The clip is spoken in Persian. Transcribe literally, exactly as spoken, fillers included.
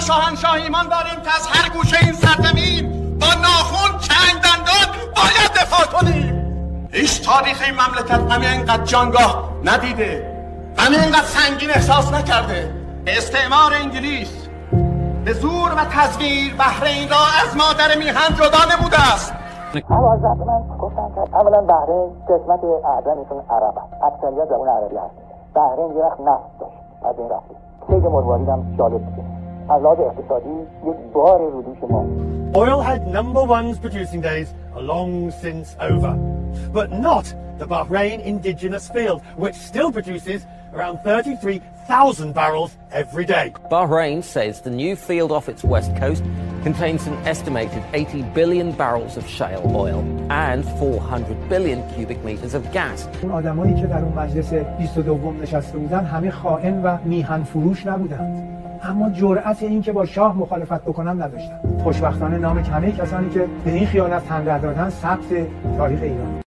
شاهنشاه ایمان داریم که از هر گوشه این سرزمین با ناخون چنگ دندان باید دفاع کنیم. هیچ تاریخ این مملکت همه اینقدر جانگاه ندیده، همه اینقدر سنگین احساس نکرده. استعمار انگلیس به زور و تزویر بحرین را از مادر میهن جدا نموده است. حضرت من گفتن که اولا بحرین قسمت اعظمشون عرب است، اکثریت زبان عربی هست. بحرین یه وقت نفت داشت، از این رفتی سید مروارید هم جالب بود. از لحاظ اقتصادی یک بار رو دوش ما. Oil had number one's producing days are long since over, but not the Bahrain indigenous field, which still produces around thirty-three thousand barrels every day. Bahrain says the new field off its west coast contains an estimated eighty billion barrels of shale oil and four hundred billion cubic meters of gas. اون آدمایی که در اون مجلس بیست و دو نشسته بودن همه خائن و میهن فروش نبودن، اما جرأت این که با شاه مخالفت بکنن نداشتن. خوشبختانه نام همه کسانی که به این خیانت تن دادن ثبت تاریخ ایران.